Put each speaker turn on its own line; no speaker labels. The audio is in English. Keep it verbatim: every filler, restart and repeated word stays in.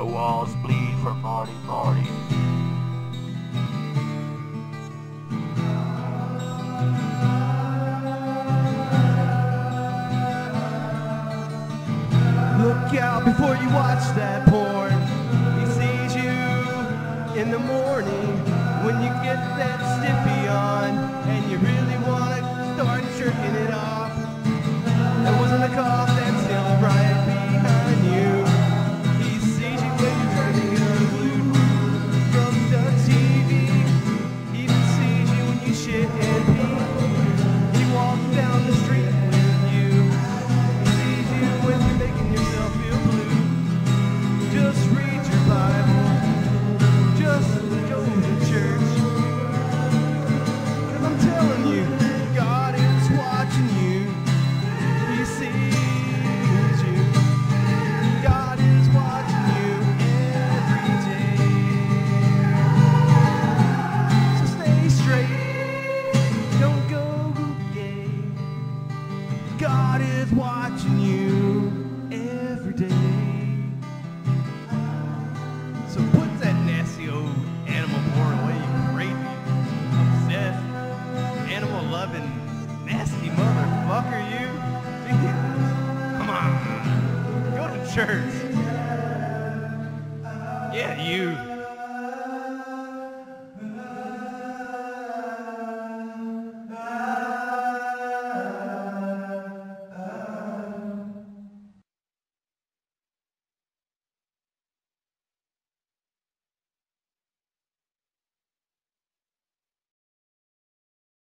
the walls bleed for Marty Marty.
Look out before you watch that porn. He sees you in the morning when you get that stiffy on and you really want to start jerking it off. There wasn't a cough that's still right behind you. He sees you when you're turning unglued from the T V. He even sees you when you shit and pee. He walks down the street with you. He sees you when you're making yourself feel blue. Just read your Bible. Just go to church. 'Cause I'm telling you, God is watching you. He sees you. God is watching you every day. So stay straight. Don't go gay. God is watching you every day. So put that nasty old animal porn away, you crazy, obsessed, animal loving, nasty motherfucker, you. Jesus. Come on. Go to church. Yeah, you.